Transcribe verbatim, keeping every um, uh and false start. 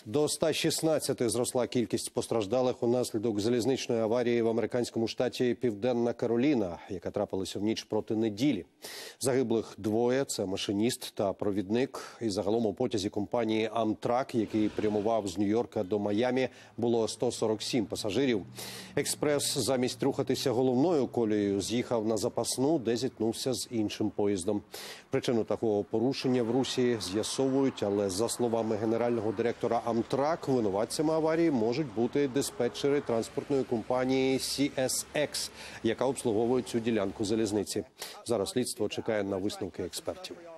До ста шістнадцяти зросла кількість постраждалих унаслідок залізничної аварії в американському штаті Південна Кароліна, яка трапилася в ніч проти неділі. Загиблих двоє – це машиніст та провідник. І загалом у потязі компанії Amtrak, який прямував з Нью-Йорка до Майамі, було сто сорок сім пасажирів. Експрес замість рухатися головною колією з'їхав на запасну, де зіткнувся з іншим поїздом. Причину такого порушення в русі з'ясовують, але за словами генерального директора Amtrak, винуватцями аварії можуть бути диспетчери транспортної компанії сі ес екс, яка обслуговує цю ділянку залізниці. Зараз слідство чекає на висновки експертів.